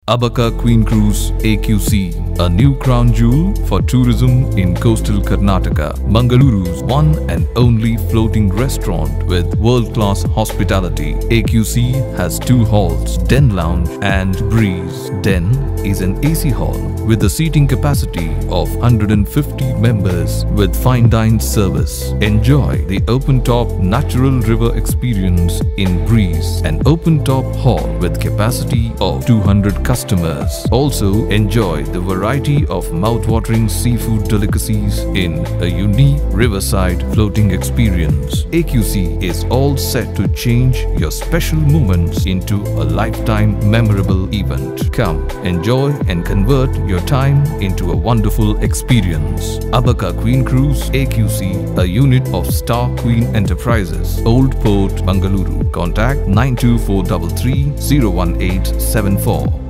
Abaka Queen Cruise AQC, a new crown jewel for tourism in coastal Karnataka. Mangaluru's one and only floating restaurant with world-class hospitality. AQC has two halls, Den Lounge and Breeze. Den is an AC hall with a seating capacity of 150 members with fine dine service. Enjoy the open-top natural river experience in Breeze, an open-top hall with capacity of 200 customers. Also enjoy the variety of mouth-watering seafood delicacies in a unique riverside floating experience. AQC is all set to change your special moments into a lifetime memorable event. Come, enjoy and convert your time into a wonderful experience. Abaka Queen Cruise AQC, a unit of Star Queen Enterprises, Old Port, Mangaluru. Contact 92433 01874.